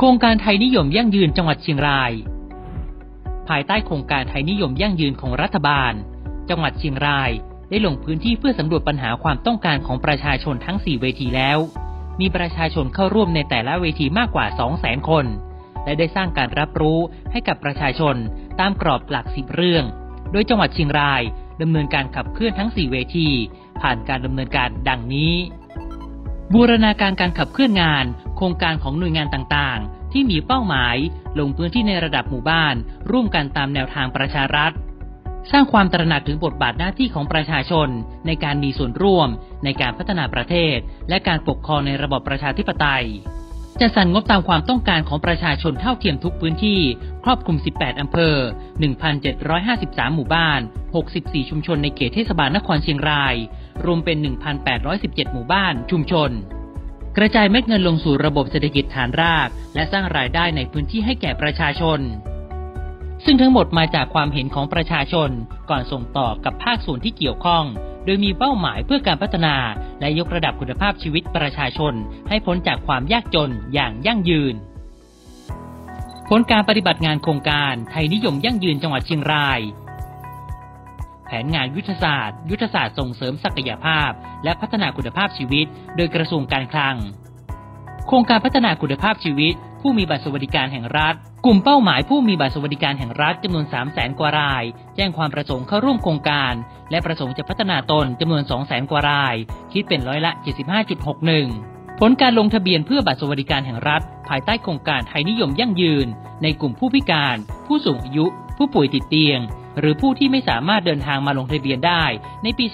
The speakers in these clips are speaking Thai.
ครงการไทยนิยมยั่งยืนจังหวัดเชียงรายภายใต้โครงการไทยนิยมยั่งยืนของรัฐบาลจังหวัดเชียงรายได้ลงพื้นที่เพื่อสำรวจปัญหาความต้องการของประชาชนทั้ง4เวทีแล้วมีประชาชนเข้าร่วมในแต่ละเวทีมากกว่า 200,000 คนและได้สร้างการรับรู้ให้กับประชาชนตามกรอบหลัก10เรื่องโดยจังหวัดเชียงรายดำเนินการขับเคลื่อนทั้ง4เวทีผ่านการดำเนินการดังนี้บูรณาการการขับเคลื่อนงานโครงการของหน่วยงานต่างๆที่มีเป้าหมายลงพื้นที่ในระดับหมู่บ้านร่วมกันตามแนวทางประชารัฐสร้างความตระหนักถึงบทบาทหน้าที่ของประชาชนในการมีส่วนร่วมในการพัฒนาประเทศและการปกครองในระบอบประชาธิปไตยจัดสรรงบตามความต้องการของประชาชนเท่าเทียมทุกพื้นที่ครอบคลุม18อำเภอ 1,753 หมู่บ้าน64ชุมชนในเขตเทศบาลนครเชียงรายรวมเป็น 1,817 หมู่บ้านชุมชนกระจายเม็ดเงินลงสู่ระบบเศรษฐกิจฐานรากและสร้างรายได้ในพื้นที่ให้แก่ประชาชนซึ่งทั้งหมดมาจากความเห็นของประชาชนก่อนส่งต่อกับภาคส่วนที่เกี่ยวข้องโดยมีเป้าหมายเพื่อการพัฒนาและยกระดับคุณภาพชีวิตประชาชนให้พ้นจากความยากจนอย่างยั่งยืนผลการปฏิบัติงานโครงการไทยนิยมยั่งยืนจังหวัดเชียงรายแผนงานยุทธศาสตร์ส่งเสริมศักยภาพและพัฒนาคุณภาพชีวิตโดยกระทรวงการคลังโครงการพัฒนาคุณภาพชีวิตผู้มีบัตรสวัสดิการแห่งรัฐกลุ่มเป้าหมายผู้มีบัตรสวัสดิการแห่งรัฐจำนวน 300,000 กว่ารายแจ้งความประสงค์เข้าร่วมโครงการและประสงค์จะพัฒนาตนจำนวน 200,000 กว่ารายคิดเป็นร้อยละ 75.61 ผลการลงทะเบียนเพื่อบัตรสวัสดิการแห่งรัฐภายใต้โครงการไทยนิยมยั่งยืนในกลุ่มผู้พิการผู้สูงอายุผู้ป่วยติดเตียงหรือผู้ที่ไม่สามารถเดินทางมาลงทะเบียนได้ในปี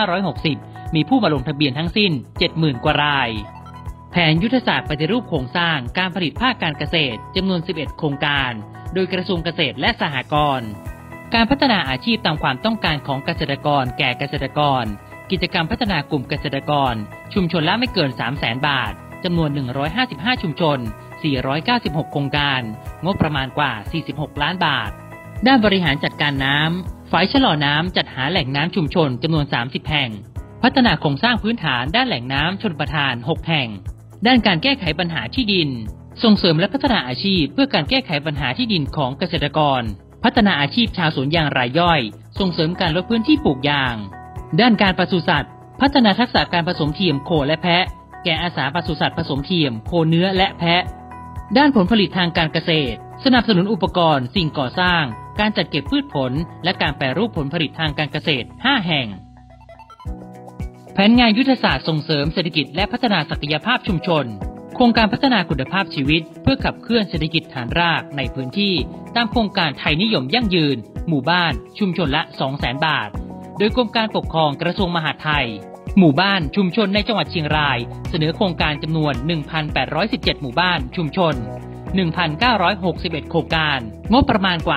2560 มีผู้มาลงทะเบียนทั้งสิ้น 70,000 กว่ารายแผนยุทธศาสตร์ปฏิรูปโครงสร้างการผลิตภาคการเกษตรจำนวน 11 โครงการโดยกระทรวงเกษตรและสหกรณ์การพัฒนาอาชีพตามความต้องการของเกษตรกรแก่เกษตรกรกิจกรรมพัฒนากลุ่มเกษตรกรชุมชนละไม่เกิน 300,000 บาทจำนวน 155 ชุมชน 496 โครงการงบประมาณกว่า 46 ล้านบาทด้านบริหารจัดการน้ำฝ่ายชะลอน้ำจัดหาแหล่งน้ำชุมชนจำนวน 30 แห่งพัฒนาโครงสร้างพื้นฐานด้านแหล่งน้ำชลประทาน 6 แห่งด้านการแก้ไขปัญหาที่ดินส่งเสริมและพัฒนาอาชีพเพื่อการแก้ไขปัญหาที่ดินของเกษตรกรพัฒนาอาชีพชาวสวนยางรายย่อยส่งเสริมการลดพื้นที่ปลูกยางด้านการปศุสัตว์พัฒนาทักษะการผสมเทียมโคและแพะแก่อาสาปศุสัตว์ผสมเทียมโคเนื้อและแพะด้านผลผลิตทางการเกษตรสนับสนุนอุปกรณ์สิ่งก่อสร้างการจัดเก็บพืชผลและการแปรรูปผลผลิตทางการเกษตร 5 แห่งแผนงานยุทธศาสตร์ส่งเสริมเศรษฐกิจและพัฒนาศักยภาพชุมชนโครงการพัฒนาคุณภาพชีวิตเพื่อขับเคลื่อนเศรษฐกิจฐานรากในพื้นที่ตามโครงการไทยนิยมยั่งยืนหมู่บ้านชุมชนละ 200,000 บาทโดยกรมการปกครองกระทรวงมหาดไทยหมู่บ้านชุมชนในจังหวัดเชียงรายเสนอโครงการจำนวน 1,817 หมู่บ้านชุมชน 1,961 โครงการงบประมาณกว่า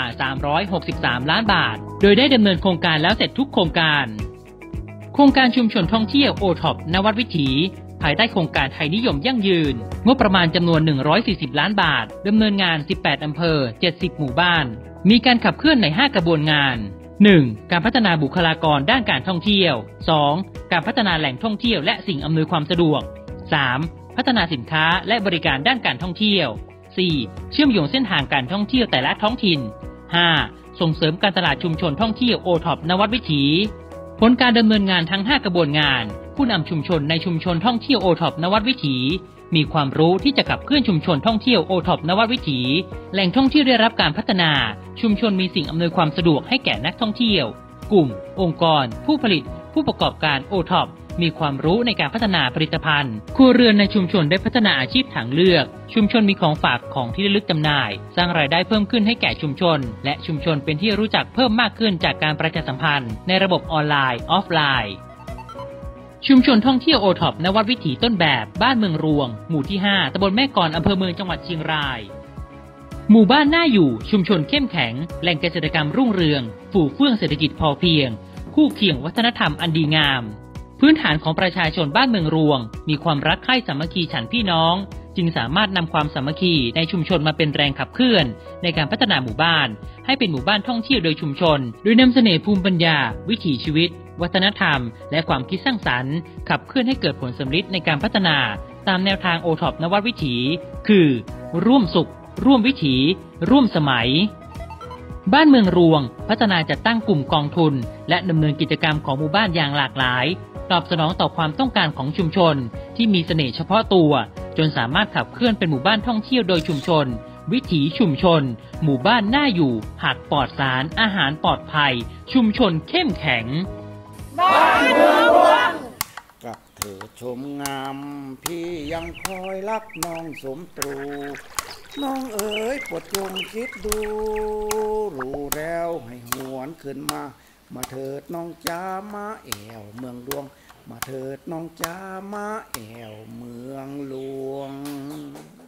363 ล้านบาทโดยได้ดำเนินโครงการแล้วเสร็จทุกโครงการโครงการชุมชนท่องเที่ยว OTOP นวัดวิถีภายใต้โครงการไทยนิยมยั่งยืนงบประมาณจำนวน140ล้านบาทดำเนินงาน18อำเภอ70หมู่บ้านมีการขับเคลื่อนใน5กระบวนงาน 1. การพัฒนาบุคลากรด้านการท่องเที่ยว 2. การพัฒนาแหล่งท่องเที่ยวและสิ่งอำนวยความสะดวก 3. พัฒนาสินค้าและบริการด้านการท่องเที่ยว 4. เชื่อมโยงเส้นทางการท่องเที่ยวแต่ละท้องถิ่น 5. ส่งเสริมการตลาดชุมชนท่องเที่ยว OTOP นวัดวิถีผลการดำเนินงานทั้ง5กระบวนงานผู้นำชุมชนในชุมชนท่องเที่ยว OTOP นวัดวิถีมีความรู้ที่จะขับเคลื่อนชุมชนท่องเที่ยว OTOP นวัดวิถีแหล่งท่องเที่ยวได้รับการพัฒนาชุมชนมีสิ่งอำนวยความสะดวกให้แก่นักท่องเที่ยวกลุ่มองค์กรผู้ผลิตผู้ประกอบการ OTOP มีความรู้ในการพัฒนาผลิตภัณฑ์ครัวเรือนในชุมชนได้พัฒนาอาชีพทางเลือกชุมชนมีของฝากของที่ระลึกจำหน่ายสร้างรายได้เพิ่มขึ้นให้แก่ชุมชนและชุมชนเป็นที่รู้จักเพิ่มมากขึ้นจากการประชาสัมพันธ์ในระบบออนไลน์ออฟไลน์ชุมชนท่องเที่ยว OTOP นวัดวิถีต้นแบบบ้านเมืองรวงหมู่ที่ 5 ตำบลแม่กลอำเภอเมืองจังหวัดเชียงรายหมู่บ้านน่าอยู่ชุมชนเข้มแข็งแหล่งเกษตรกรรมรุ่งเรืองฝู่เฟื่องเศรษฐกิจพอเพียงคู่เคียงวัฒนธรรมอันดีงามพื้นฐานของประชาชนบ้านเมืองรวงมีความรักใคร่สามัคคีฉันพี่น้องจึงสามารถนำความสามัคคีในชุมชนมาเป็นแรงขับเคลื่อนในการพัฒนาหมู่บ้านให้เป็นหมู่บ้านท่องเที่ยวโดยชุมชนโดยนำเสน่ห์ภูมิปัญญาวิถีชีวิตวัฒนธรรมและความคิดสร้างสรรค์ขับเคลื่อนให้เกิดผลสำลิดในการพัฒนาตามแนวทาง OTOP นวัดวิถีคือร่วมสุขร่วมวิถีร่วมสมัยบ้านเมืองรวงพัฒนาจัดตั้งกลุ่มกองทุนและดำเนินกิจกรรมของหมู่บ้านอย่างหลากหลายตอบสนองต่อความต้องการของชุมชนที่มีเสน่ห์เฉพาะตัวจนสามารถขับเคลื่อนเป็นหมู่บ้านท่องเที่ยวโดยชุมชนวิถีชุมชนหมู่บ้านน่าอยู่ผักปลอดสารอาหารปลอดภัยชุมชนเข้มแข็งบ้านเมืองรวงกับเธอชมงามพี่ยังคอยรักน้องสมตรูน้องเอ๋ยโปรดจงคิดดูรู้แล้วให้หวนขึ้นมาเถิดน้องจ้ามาแอวเมืองหลวงมาเถิดน้องจ้ามาแอวเมืองหลวง